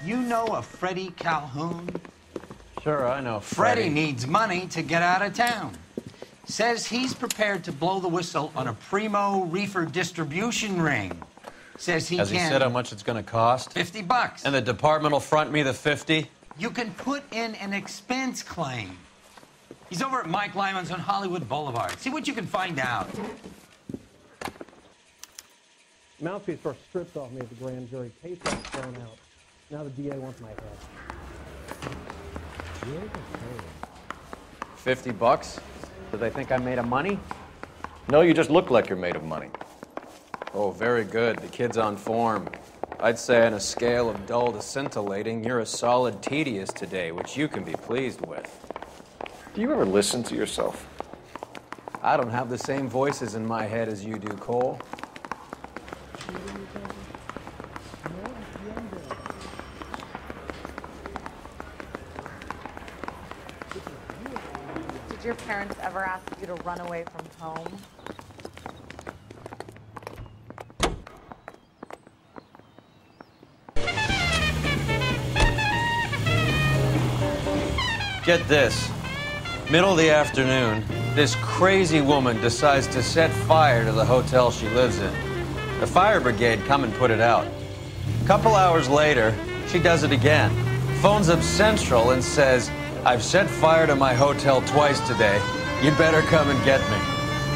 You know a Freddie Calhoun? Sure, I know Freddie needs money to get out of town. Says he's prepared to blow the whistle on a primo Reefer distribution ring. Says he Has he said how much it's going to cost? $50. And the department will front me the 50? You can put in an expense claim. He's over at Mike Lyman's on Hollywood Boulevard. See what you can find out. Mouthpiece first stripped off me at the grand jury. Case got thrown out. Now the DA wants my head. $50? Do they think I made of money? No, you just look like you're made of money. Oh, very good. The kid's on form. I'd say on a scale of dull to scintillating, you're a solid tedious today, which you can be pleased with. Do you ever listen to yourself? I don't have the same voices in my head as you do, Cole. Did your parents ever ask you to run away from home? Get this. Middle of the afternoon, this crazy woman decides to set fire to the hotel she lives in. The fire brigade come and put it out. A couple hours later, she does it again. Phones up Central and says, "I've set fire to my hotel twice today. You better come and get me."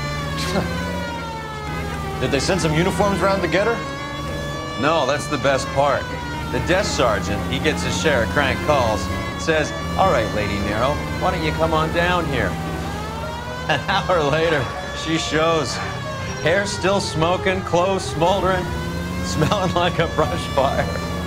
Did they send some uniforms around to get her? No, that's the best part. The desk sergeant, he gets his share of crank calls, says, "All right, Lady Nero, why don't you come on down here?" An hour later, she shows. Hair still smoking, clothes smoldering, smelling like a brush fire.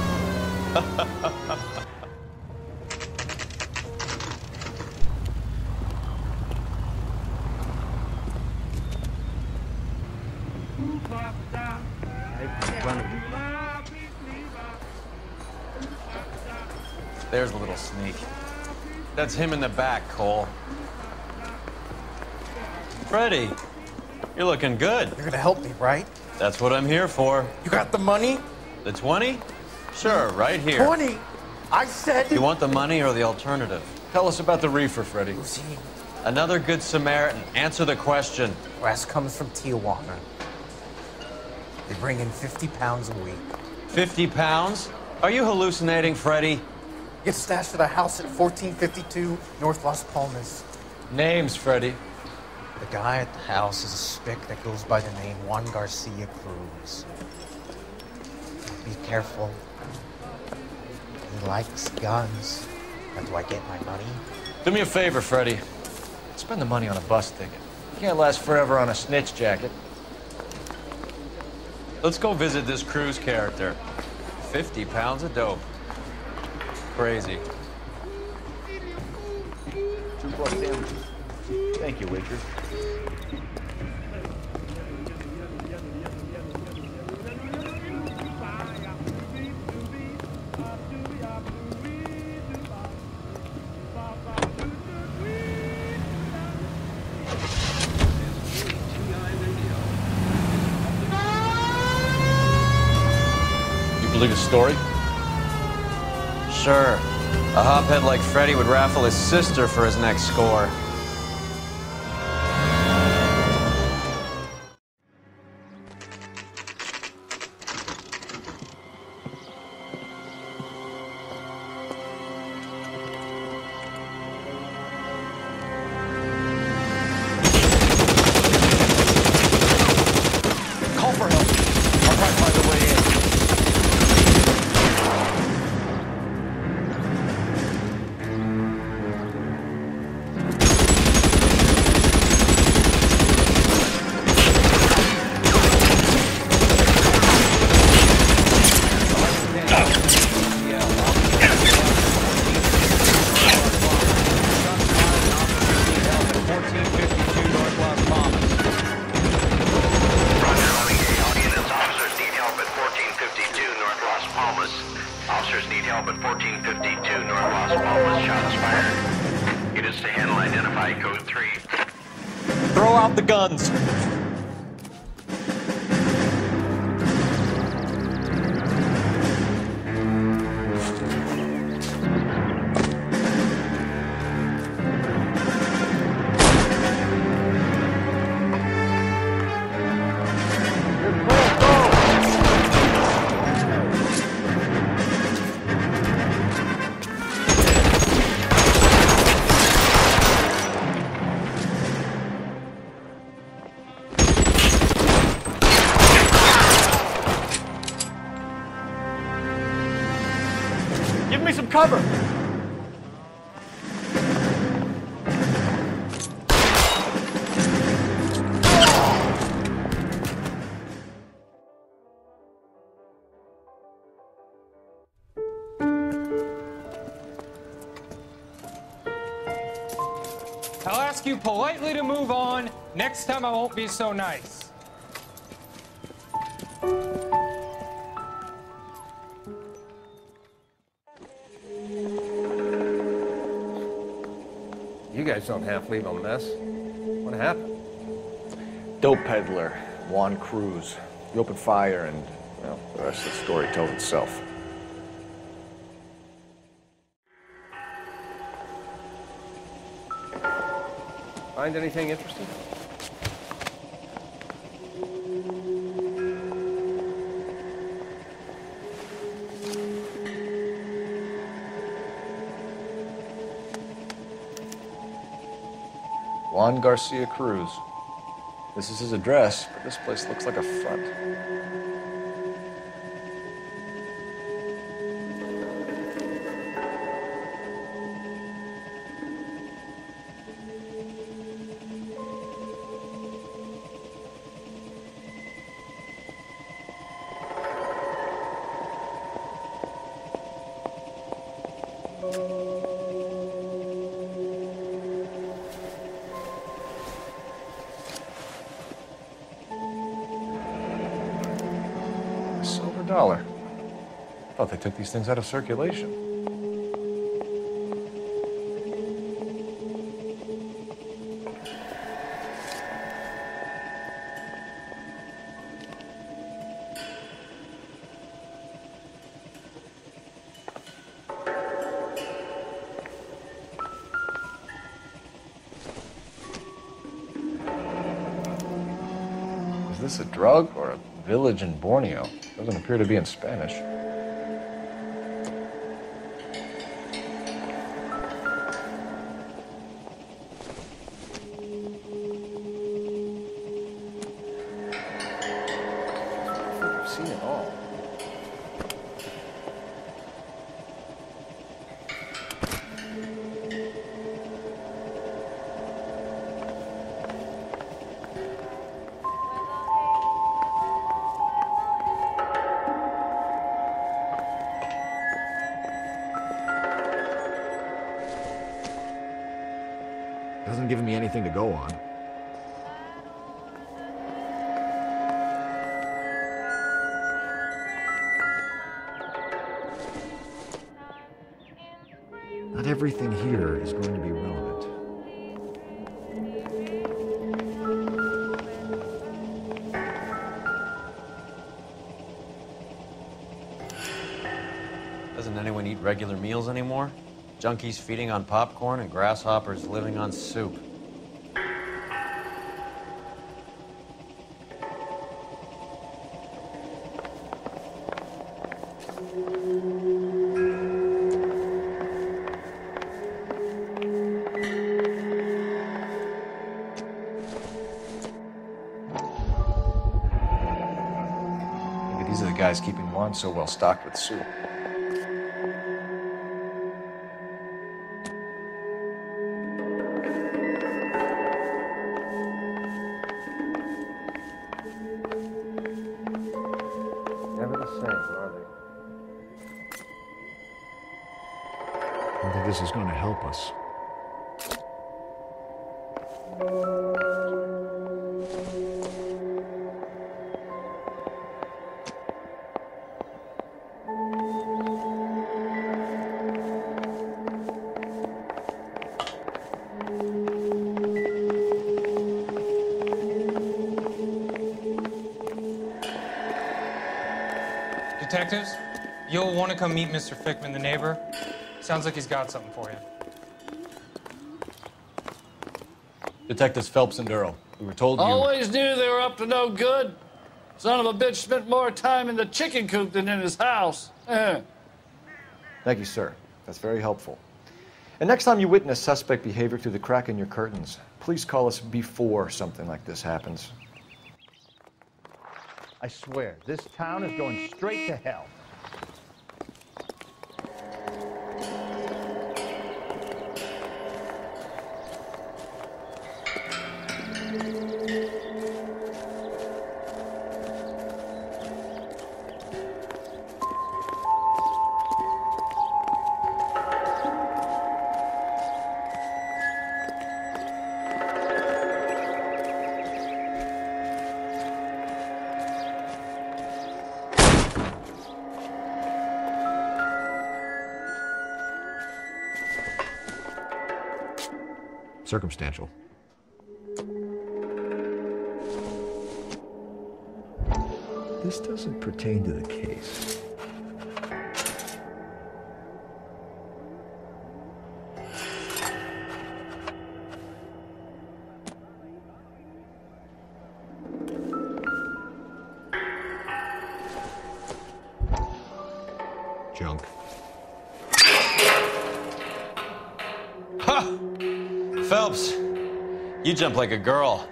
There's a little sneak. That's him in the back, Cole. Freddie, you're looking good. You're gonna help me, right? That's what I'm here for. You got the money? The 20? Sure, right here. 20? I said... You want the money or the alternative? Tell us about the Reefer, Freddie. Who's he? Another good Samaritan. Answer the question. Wes comes from Tijuana. They bring in 50 pounds a week. 50 pounds? Are you hallucinating, Freddie? Gets stashed at a house at 1452 North Las Palmas. Names, Freddie. The guy at the house is a spick that goes by the name Juan Garcia Cruz. Be careful. He likes guns. How do I get my money? Do me a favor, Freddie. Spend the money on a bus ticket. You can't last forever on a snitch jacket. Let's go visit this Cruz character. 50 pounds of dope. Crazy. 2 plus sandwiches. Thank you, waitress. You believe his story? Sure. A hophead like Freddie would raffle his sister for his next score. Call for help. I'll try to find a way in. Officers need help at 1452 North Las Palmas. Shots fired. Units to handle identify code 3. Throw out the guns. cover! I'll ask you politely to move on. Next time I won't be so nice. You guys don't half leave a mess. What happened? Dope peddler, Juan Cruz. He opened fire and, well, the rest of the story tells itself. Find anything interesting? Juan Garcia Cruz. This is his address, but this place looks like a front. $1. Thought they took these things out of circulation. Is this a drug or a village in Borneo? Doesn't appear to be in Spanish. I've seen it all. Hasn't given me anything to go on. Not everything here is going to be relevant. Doesn't anyone eat regular meals anymore? Junkies feeding on popcorn and grasshoppers living on soup. Maybe these are the guys keeping Juan so well stocked with soup. Never the same, are they? I don't think this is going to help us. Detectives, you'll want to come meet Mr. Fickman, the neighbor. Sounds like he's got something for you. Detectives Phelps and Durrell. We were told you... Always knew they were up to no good. Son of a bitch spent more time in the chicken coop than in his house. Thank you, sir. That's very helpful. And next time you witness suspect behavior through the crack in your curtains, please call us before something like this happens. I swear, this town is going straight to hell. Circumstantial. This doesn't pertain to the case. Junk. Ha! Phelps, you jump like a girl.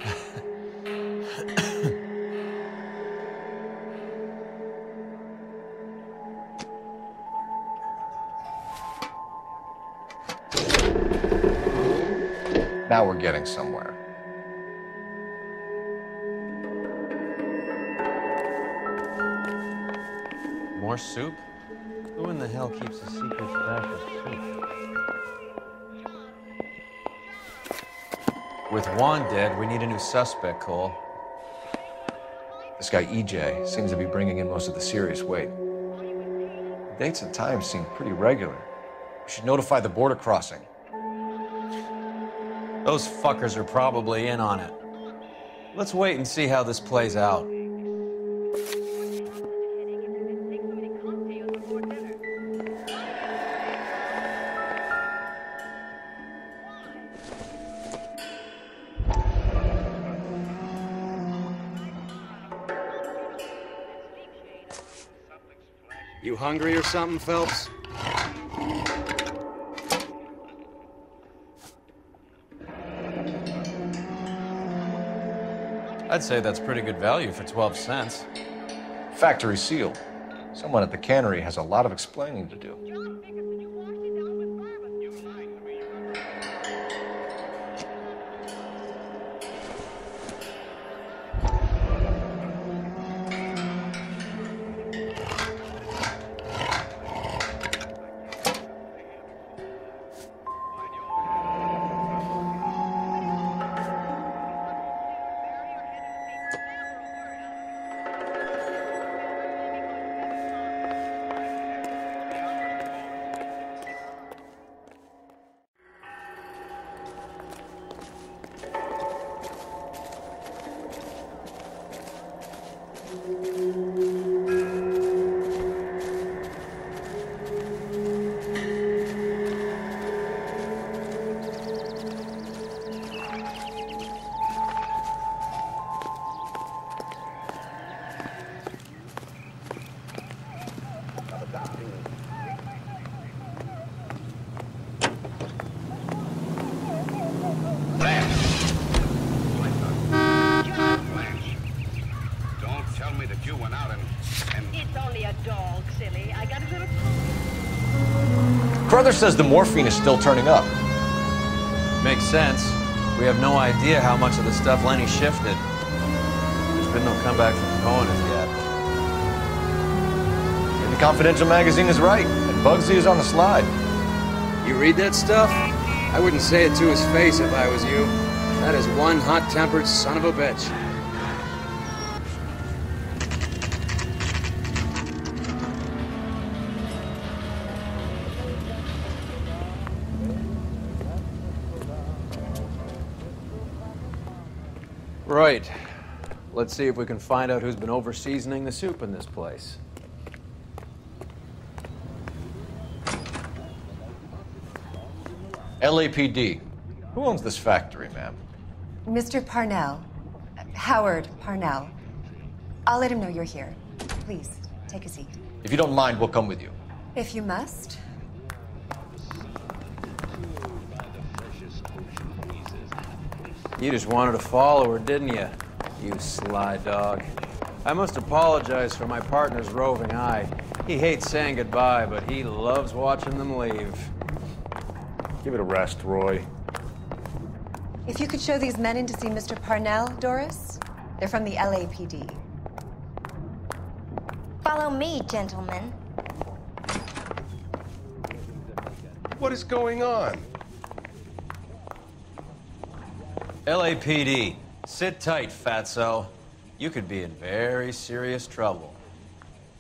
Now we're getting somewhere. More soup? Who in the hell keeps a secret stash of soup? With Juan dead, we need a new suspect, Cole. This guy EJ seems to be bringing in most of the serious weight. The dates and times seem pretty regular. We should notify the border crossing. Those fuckers are probably in on it. Let's wait and see how this plays out. You hungry or something, Phelps? I'd say that's pretty good value for 12 cents. Factory sealed. Someone at the cannery has a lot of explaining to do. Brother says the morphine is still turning up. Makes sense. We have no idea how much of the stuff Lenny shifted. There's been no comeback from Cohen as yet. And the Confidential magazine is right, and Bugsy is on the slide. You read that stuff? I wouldn't say it to his face if I was you. That is one hot-tempered son of a bitch. Right. Let's see if we can find out who's been over-seasoning the soup in this place. LAPD. Who owns this factory, ma'am? Mr. Parnell. Howard Parnell. I'll let him know you're here. Please, take a seat. If you don't mind, we'll come with you. If you must. You just wanted to follow her, didn't you? You sly dog. I must apologize for my partner's roving eye. He hates saying goodbye, but he loves watching them leave. Give it a rest, Roy. If you could show these men in to see Mr. Parnell, Doris. They're from the LAPD. Follow me, gentlemen. What is going on? LAPD, sit tight, fatso. You could be in very serious trouble.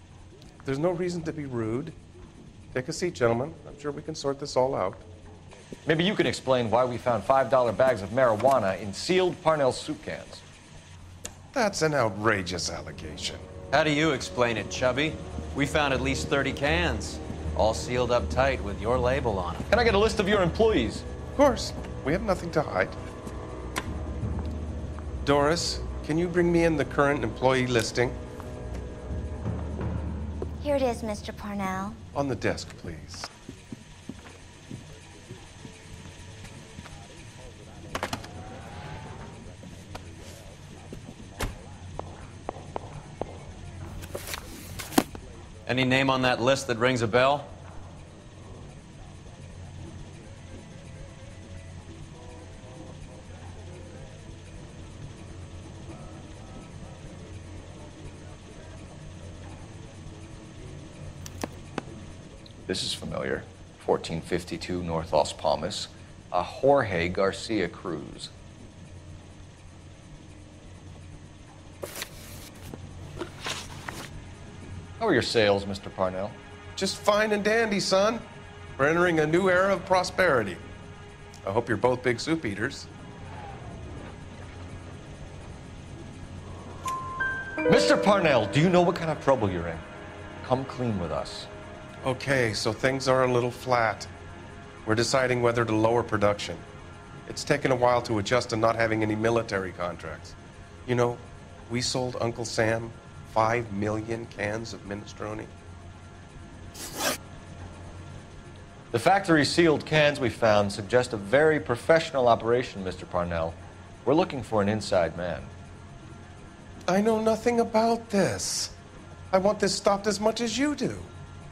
There's no reason to be rude. Take a seat, gentlemen. I'm sure we can sort this all out. Maybe you can explain why we found $5 bags of marijuana in sealed Parnell soup cans. That's an outrageous allegation. How do you explain it, Chubby? We found at least 30 cans, all sealed up tight with your label on them. Can I get a list of your employees? Of course. We have nothing to hide. Doris, can you bring me in the current employee listing? Here it is, Mr. Parnell. On the desk, please. Any name on that list that rings a bell? This is familiar. 1452 North Las Palmas. A Jorge Garcia Cruz. How are your sales, Mr. Parnell? Just fine and dandy, son. We're entering a new era of prosperity. I hope you're both big soup eaters. Mr. Parnell, do you know what kind of trouble you're in? Come clean with us. Okay, so things are a little flat. We're deciding whether to lower production. It's taken a while to adjust to not having any military contracts. You know, we sold Uncle Sam 5 million cans of minestrone. The factory sealed cans we found suggest a very professional operation, Mr. Parnell. We're looking for an inside man. I know nothing about this. I want this stopped as much as you do.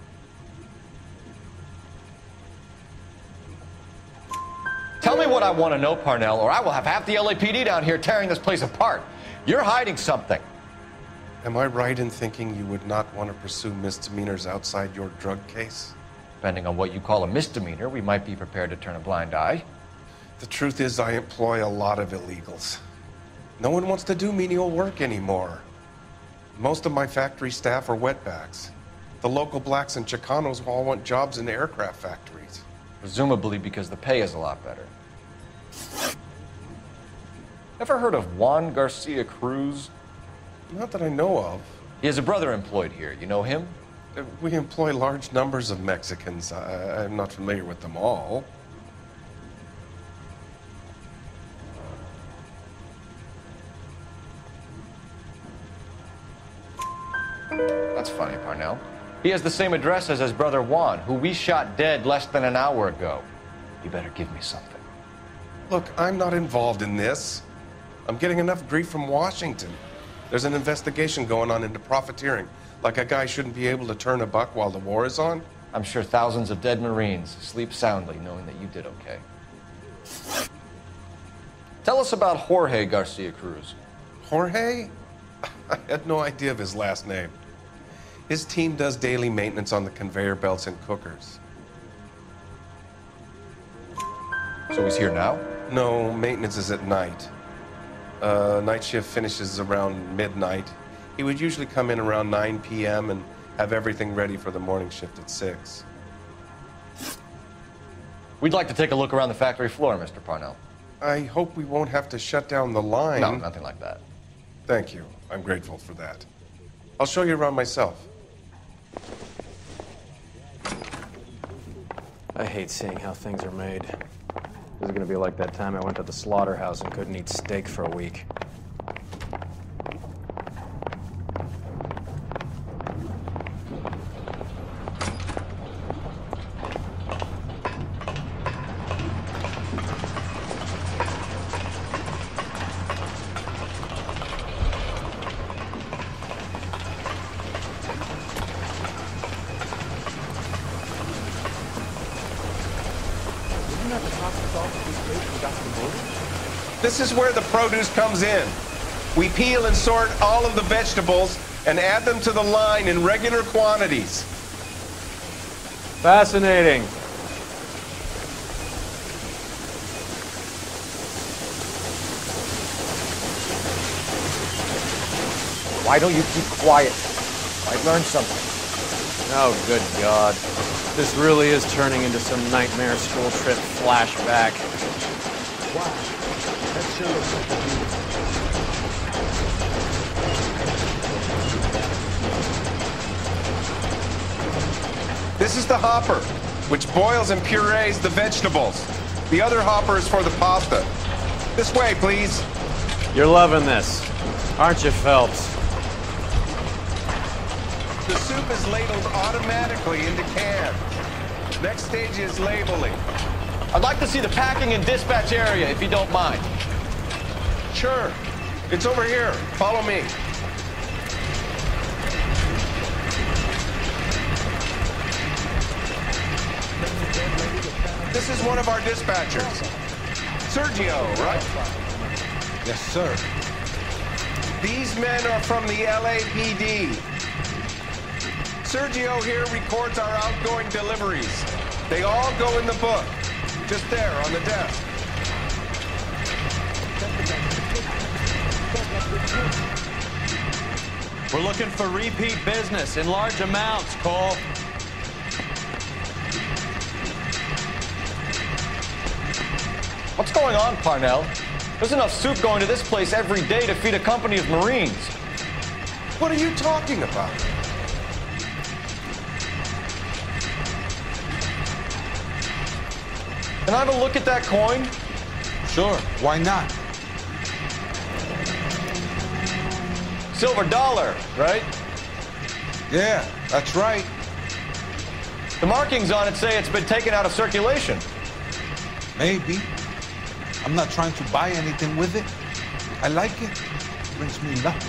Tell me what I want to know, Parnell, or I will have half the LAPD down here tearing this place apart. You're hiding something. Am I right in thinking you would not want to pursue misdemeanors outside your drug case? Depending on what you call a misdemeanor, we might be prepared to turn a blind eye. The truth is, I employ a lot of illegals. No one wants to do menial work anymore. Most of my factory staff are wetbacks. The local blacks and Chicanos all want jobs in aircraft factories. Presumably because the pay is a lot better. Ever heard of Juan Garcia Cruz? Not that I know of. He has a brother employed here. You know him? We employ large numbers of Mexicans. I'm not familiar with them all. That's funny, Parnell. He has the same address as his brother Juan, who we shot dead less than an hour ago. You better give me something. Look, I'm not involved in this. I'm getting enough grief from Washington. There's an investigation going on into profiteering. Like a guy shouldn't be able to turn a buck while the war is on. I'm sure thousands of dead Marines sleep soundly knowing that you did okay. Tell us about Jorge Garcia Cruz. Jorge? I had no idea of his last name. His team does daily maintenance on the conveyor belts and cookers. So he's here now? No, maintenance is at night. Night shift finishes around midnight. He would usually come in around 9 p.m. and have everything ready for the morning shift at 6. We'd like to take a look around the factory floor, Mr. Parnell. I hope we won't have to shut down the line. No, nothing like that. Thank you. I'm grateful for that. I'll show you around myself. I hate seeing how things are made. This is gonna be like that time I went to the slaughterhouse and couldn't eat steak for a week. This is where the produce comes in. We peel and sort all of the vegetables and add them to the line in regular quantities. Fascinating. Why don't you keep quiet? Might learn something. Oh, good God. This really is turning into some nightmare school trip flashback. Wow, that sure looks like a beautiful. This is the hopper, which boils and purees the vegetables. The other hopper is for the pasta. This way, please. You're loving this, aren't you, Phelps? The soup is ladled automatically into cans. Next stage is labeling. I'd like to see the packing and dispatch area, if you don't mind. Sure. It's over here. Follow me. This is one of our dispatchers. Sergio, right? Yes, sir. These men are from the LAPD. Sergio here records our outgoing deliveries. They all go in the book. Just there on the desk. We're looking for repeat business in large amounts, Cole. What's going on, Parnell? There's enough soup going to this place every day to feed a company of Marines. What are you talking about? Can I have a look at that coin? Sure, why not? Silver dollar, right? Yeah, that's right. The markings on it say it's been taken out of circulation. Maybe. I'm not trying to buy anything with it. I like it. It brings me luck.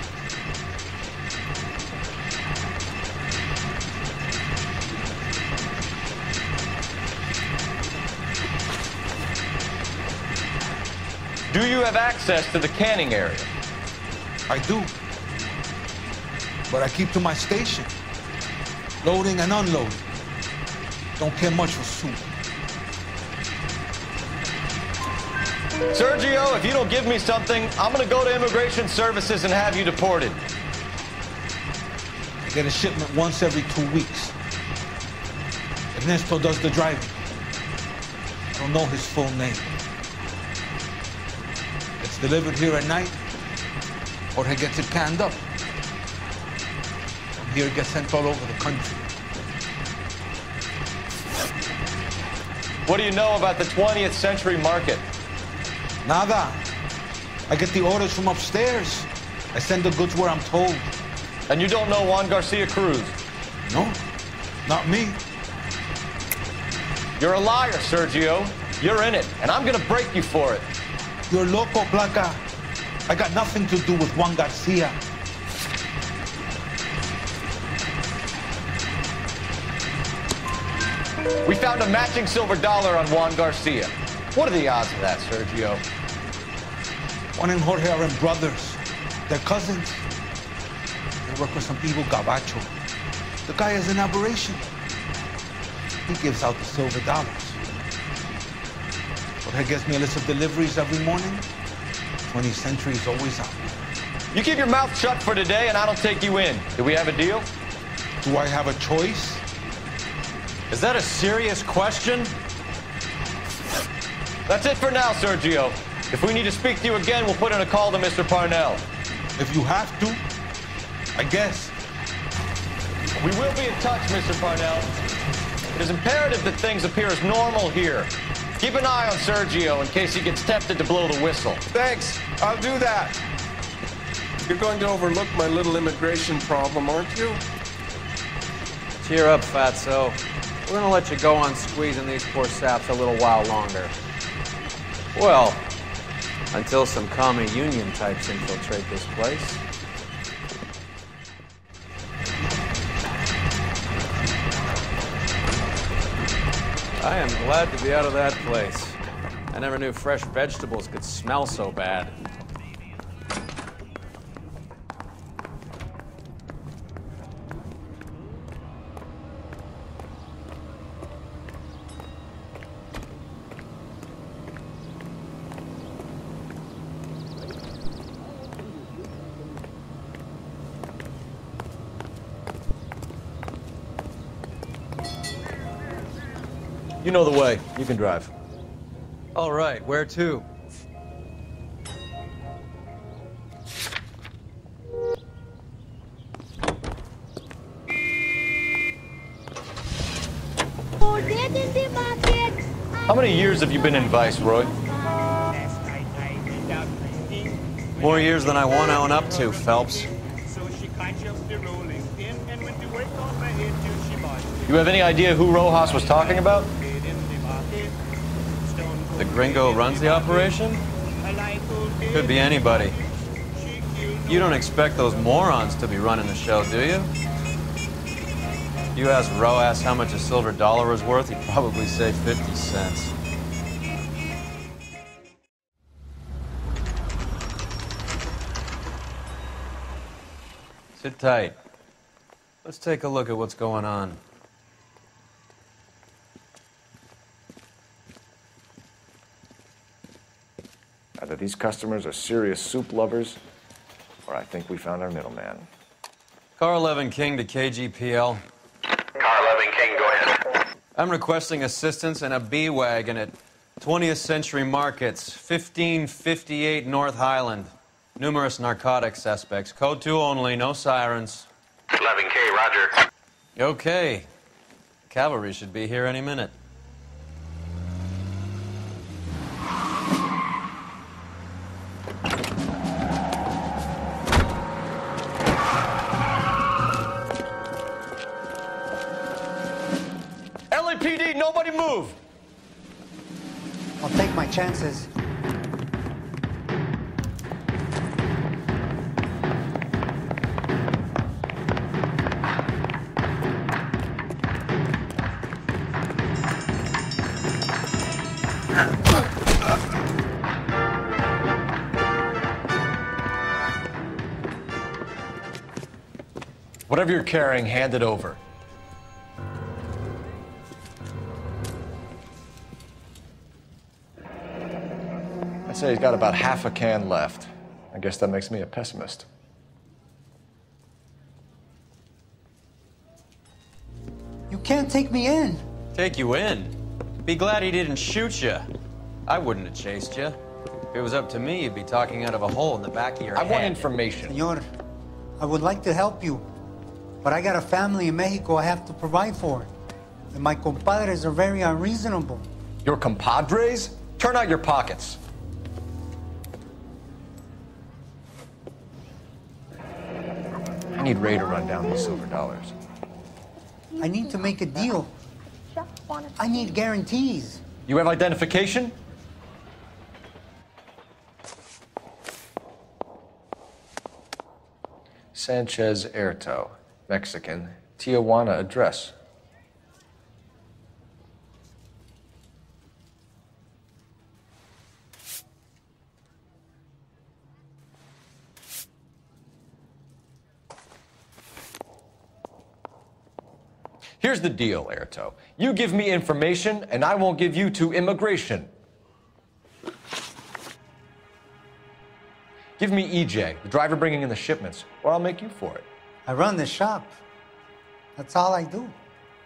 Do you have access to the canning area? I do. But I keep to my station. Loading and unloading. Don't care much for soup. Sergio, if you don't give me something, I'm gonna go to Immigration Services and have you deported. I get a shipment once every 2 weeks. Ernesto does the driving. I don't know his full name. It's delivered here at night. Jorge gets it canned up. From here it gets sent all over the country. What do you know about the 20th century market? Nada. I get the orders from upstairs. I send the goods where I'm told. And you don't know Juan Garcia Cruz? No, not me. You're a liar, Sergio. You're in it, and I'm gonna break you for it. You're loco, Placa. I got nothing to do with Juan Garcia. We found a matching silver dollar on Juan Garcia. What are the odds of that, Sergio? Juan and Jorge are brothers. They're cousins. They work with some evil gabacho. The guy is an aberration. He gives out the silver dollars. Jorge gets me a list of deliveries every morning. 20th century is always out. You keep your mouth shut for today and I don't take you in. Do we have a deal? Do I have a choice? Is that a serious question? That's it for now, Sergio. If we need to speak to you again, we'll put in a call to Mr. Parnell. If you have to, I guess. We will be in touch, Mr. Parnell. It is imperative that things appear as normal here. Keep an eye on Sergio in case he gets tempted to blow the whistle. Thanks. I'll do that. You're going to overlook my little immigration problem, aren't you? Cheer up, fatso. We're gonna let you go on squeezing these poor saps a little while longer. Well, until some commie union types infiltrate this place. I am glad to be out of that place. I never knew fresh vegetables could smell so bad. You know the way. You can drive. All right, where to? How many years have you been in Vice, Roy? More years than I want to own up to, Phelps. You have any idea who Rojas was talking about? The gringo who runs the operation? Could be anybody. You don't expect those morons to be running the show, do you? If you asked Rojas how much a silver dollar was worth, he'd probably say 50 cents. Sit tight. Let's take a look at what's going on. Either these customers are serious soup lovers, or I think we found our middleman. Car 11 King to KGPL. Car 11 King, go ahead. I'm requesting assistance in a B-Wagon at 20th Century Markets, 1558 North Highland. Numerous narcotic suspects. Code 2 only, no sirens. 11K, roger. Okay. Cavalry should be here any minute. LAPD, nobody move! I'll take my chances. Whatever you're carrying, hand it over. I'd say he's got about half a can left. I guess that makes me a pessimist. You can't take me in. Take you in? Be glad he didn't shoot you. I wouldn't have chased you. If it was up to me, you'd be talking out of a hole in the back of your head. I want information. Senor, I would like to help you, but I got a family in Mexico I have to provide for. And my compadres are very unreasonable. Your compadres? Turn out your pockets. I need Ray to run down these silver dollars. I need to make a deal. I need guarantees. You have identification? Sanchez Erto, Mexican, Tijuana address. Here's the deal, Erto. You give me information, and I won't give you to immigration. Give me EJ, the driver bringing in the shipments, or I'll make you for it. I run the shop. That's all I do.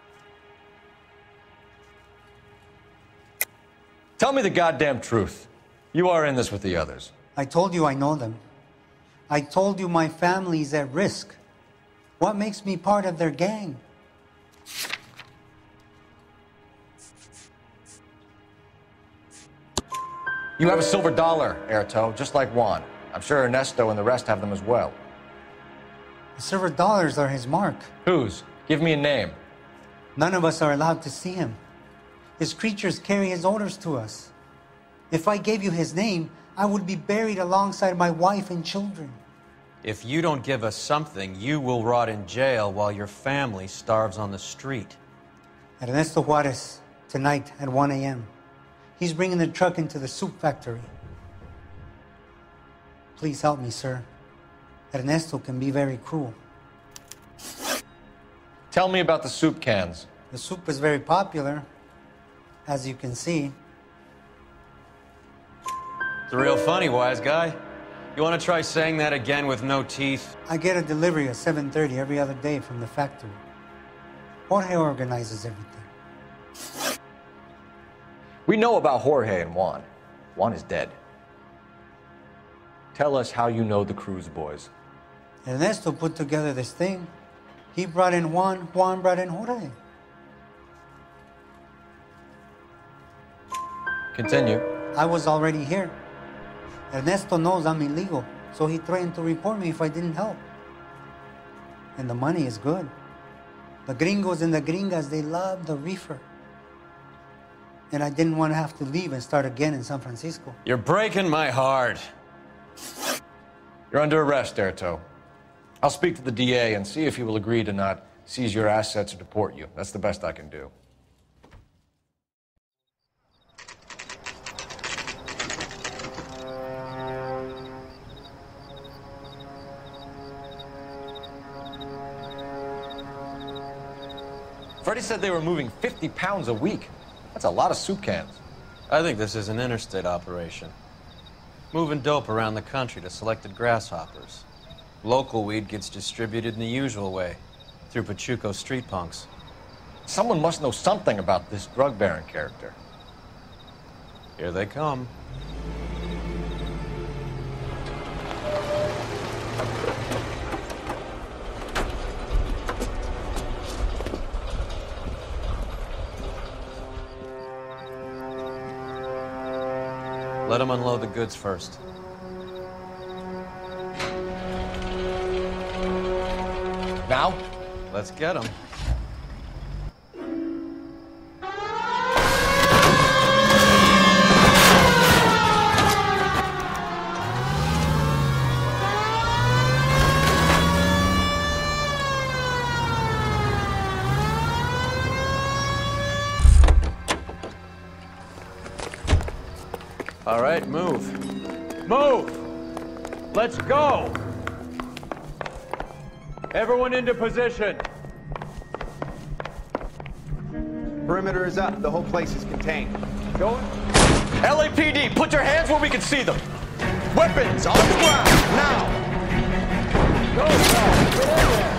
Tell me the goddamn truth. You are in this with the others. I told you I know them. I told you my family's at risk. What makes me part of their gang? You have a silver dollar, Erto, just like Juan. I'm sure Ernesto and the rest have them as well. The silver dollars are his mark. Whose? Give me a name. None of us are allowed to see him. His creatures carry his orders to us. If I gave you his name, I would be buried alongside my wife and children. If you don't give us something, you will rot in jail while your family starves on the street. Ernesto Juarez, tonight at 1 a.m. He's bringing the truck into the soup factory. Please help me, sir. Ernesto can be very cruel. Tell me about the soup cans. The soup is very popular, as you can see. It's real funny, wise guy. You want to try saying that again with no teeth? I get a delivery at 7:30 every other day from the factory. Jorge organizes everything. We know about Jorge and Juan. Juan is dead. Tell us how you know the Cruz boys. Ernesto put together this thing. He brought in Juan, Juan brought in Jorge. Continue. I was already here. Ernesto knows I'm illegal, so he threatened to report me if I didn't help. And the money is good. The gringos and the gringas, they love the reefer. And I didn't want to have to leave and start again in San Francisco. You're breaking my heart. You're under arrest, Erto. I'll speak to the DA and see if he will agree to not seize your assets or deport you. That's the best I can do. Freddie said they were moving 50 pounds a week. That's a lot of soup cans. I think this is an interstate operation. Moving dope around the country to selected grasshoppers. Local weed gets distributed in the usual way, through Pachuco street punks. Someone must know something about this drug baron character. Here they come. Let them unload the goods first. Now? Let's get them. All right, move. Move! Let's go! Everyone into position. Perimeter is up. The whole place is contained. Going. LAPD, put your hands where we can see them. Weapons on the ground, now! Go, guys, get in there!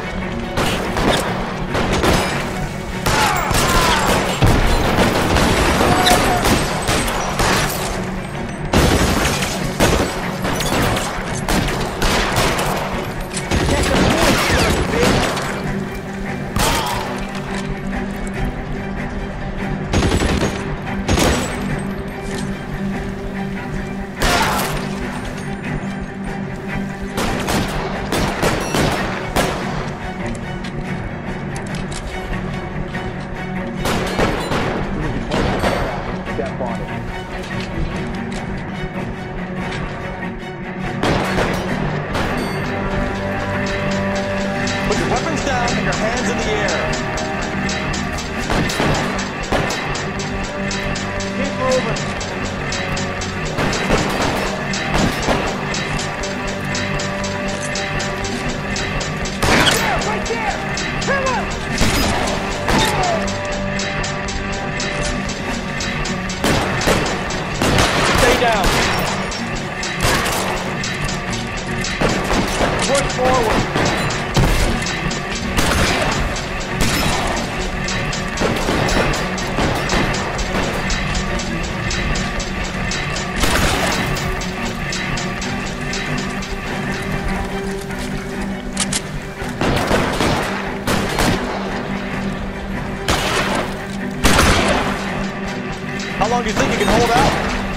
How long do you think you can hold out?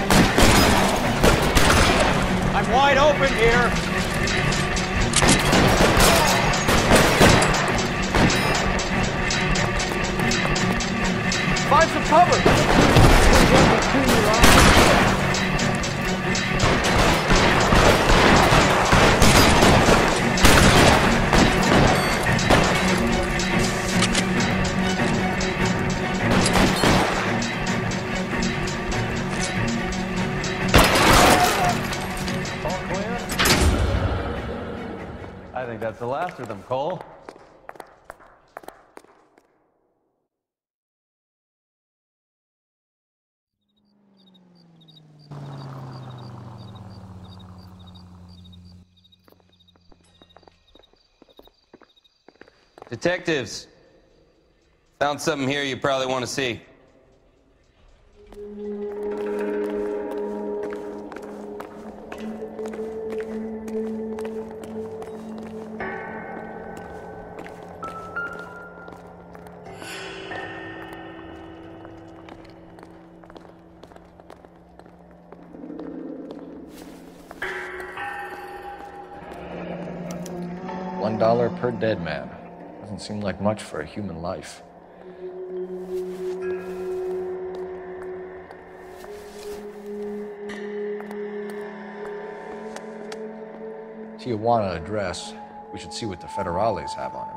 I'm wide open here. Find some cover. I think that's the last of them, Cole. Detectives, found something here you probably want to see. $1 per dead man. Doesn't seem like much for a human life. Tijuana address. We should see what the federales have on him.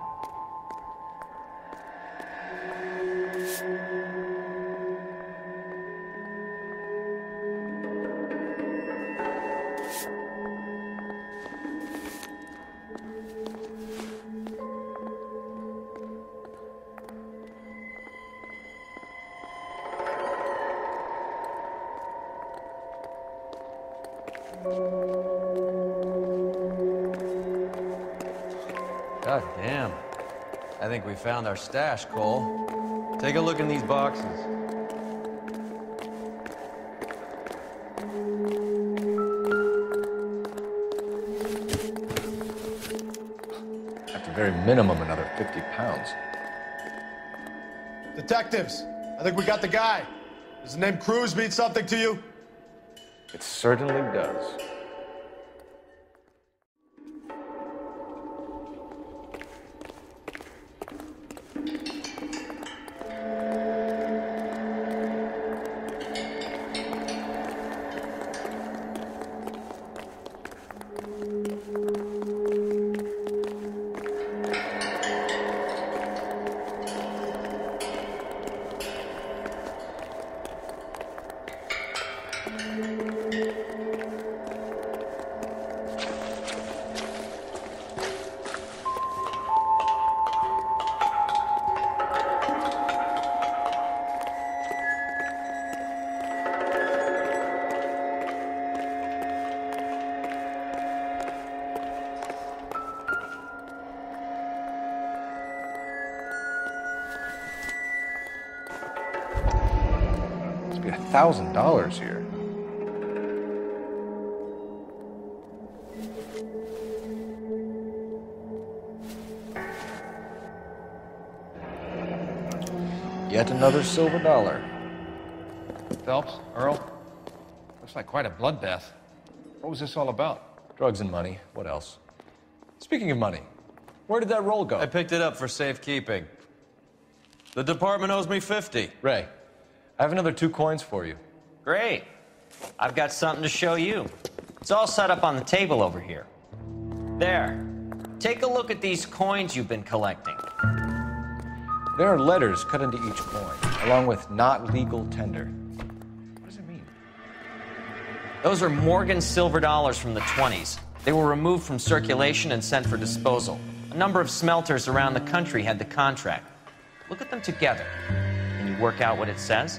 God damn. I think we found our stash, Cole. Take a look in these boxes. At the very minimum, another 50 pounds. Detectives, I think we got the guy. Does the name Cruz mean something to you? It certainly does. $1,000 here. Yet another silver dollar. Phelps, Earl, looks like quite a bloodbath. What was this all about? Drugs and money. What else? Speaking of money, where did that roll go? I picked it up for safekeeping. The department owes me 50. Ray, I have another 2 coins for you. Great. I've got something to show you. It's all set up on the table over here. There. Take a look at these coins you've been collecting. There are letters cut into each coin, along with not legal tender. What does it mean? Those are Morgan silver dollars from the 20s. They were removed from circulation and sent for disposal. A number of smelters around the country had the contract. Look at them together. Can you work out what it says?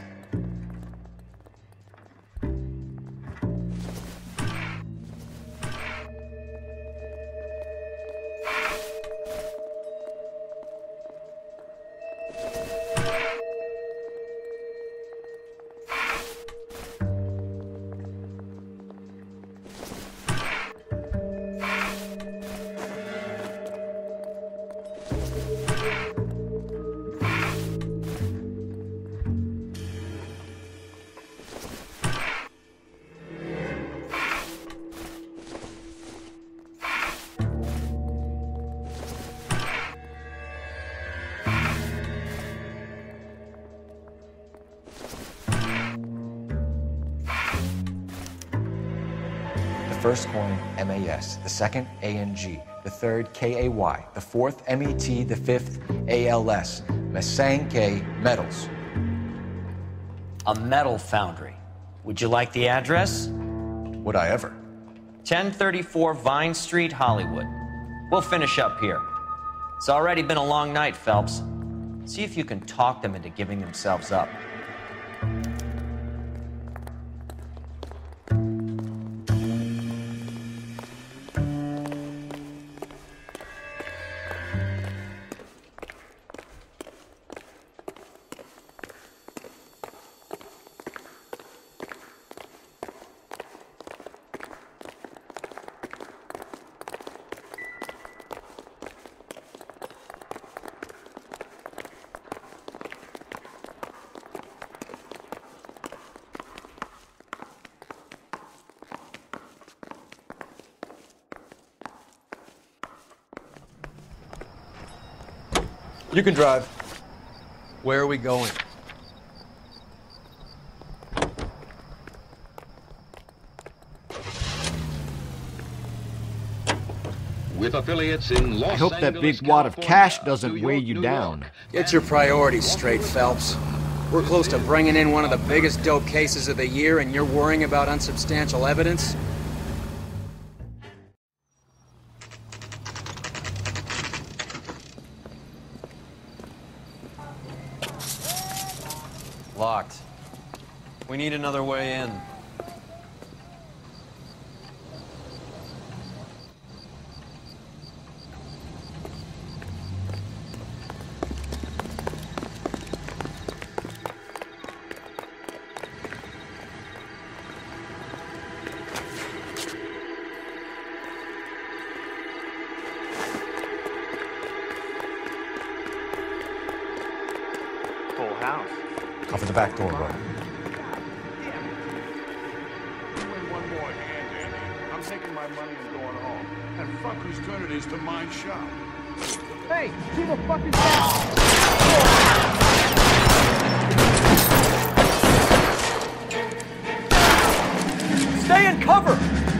The first coin, MAS. The second, ANG. The third, KAY. The fourth, MET. The fifth, ALS. Masanke Metals. A metal foundry. Would you like the address? Would I ever? 1034 Vine Street, Hollywood. We'll finish up here. It's already been a long night, Phelps. See if you can talk them into giving themselves up. You can drive. Where are we going? With affiliates in Los I hope that Angeles, big wad of California, cash doesn't New weigh York, you New down. York. Get your priorities straight, Phelps. We're close to bringing in one of the biggest dope cases of the year, and you're worrying about unsubstantial evidence? Locked. We need another way in. Full house. Cover the back door, bro. One more hand, Andy. I'm taking my money and going home. And fuck whose turn it is to mind shop. Hey, who the fuck is that? Stay in cover!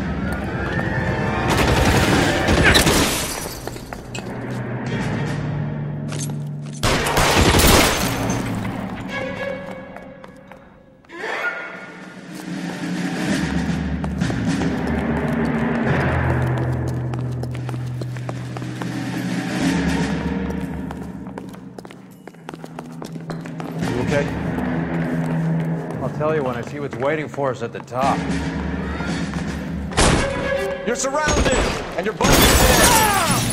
Okay? I'll tell you when I see what's waiting for us at the top. You're surrounded, and you're both dead.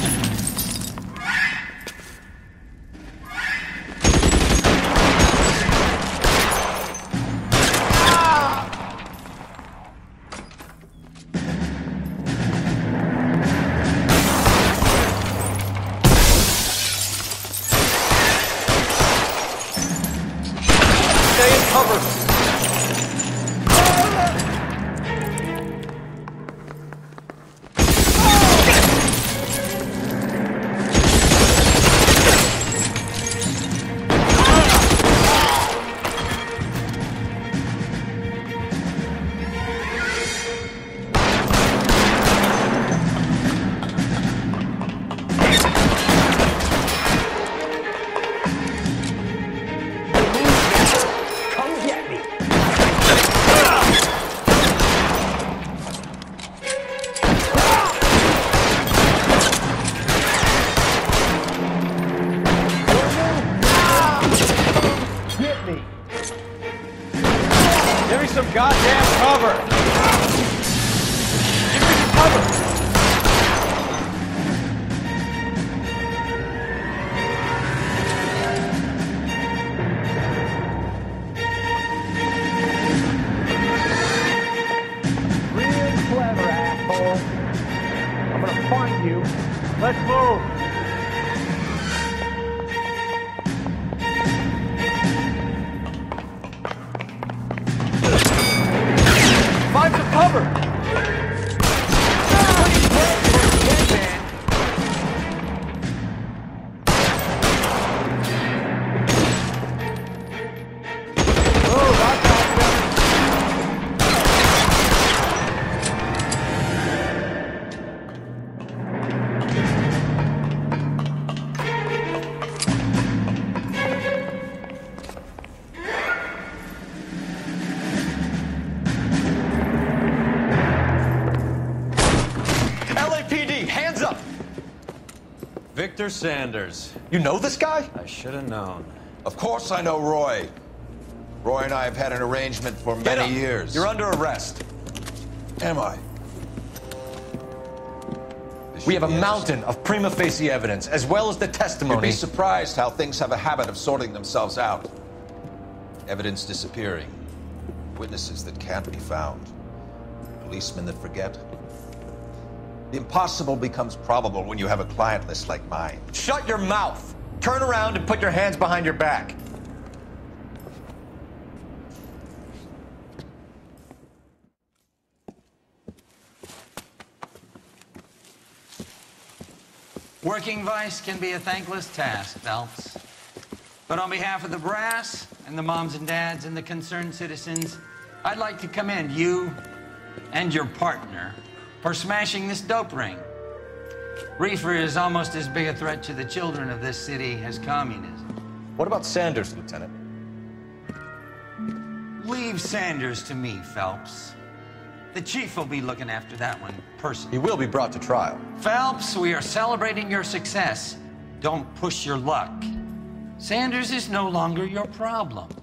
Stay in cover! Give me some goddamn cover! Give me some cover! Real clever, asshole. I'm gonna find you. Let's move. Find some cover! LAPD, hands up! Victor Sanders. You know this guy? I should have known. Of course I know Roy. Roy and I have had an arrangement for Get many up. years. You're under arrest. Am I? We have a mountain of prima facie evidence, as well as the You'd testimony. be surprised how things have a habit of sorting themselves out. Evidence disappearing. Witnesses that can't be found. Policemen that forget. The impossible becomes probable when you have a client list like mine. Shut your mouth! Turn around and put your hands behind your back. Working vice can be a thankless task, Phelps. But on behalf of the brass and the moms and dads and the concerned citizens, I'd like to commend you and your partner for smashing this dope ring. Reefer is almost as big a threat to the children of this city as communism. What about Sanders, Lieutenant? Leave Sanders to me, Phelps. The chief will be looking after that one personally. He will be brought to trial. Phelps, we are celebrating your success. Don't push your luck. Sanders is no longer your problem.